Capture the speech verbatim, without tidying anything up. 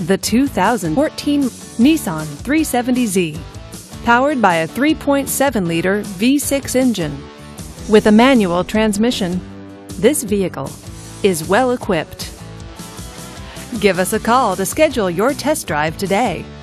the two thousand fourteen Nissan three seventy Z. Powered by a three point seven liter V six engine. With a manual transmission, this vehicle is well equipped. Give us a call to schedule your test drive today.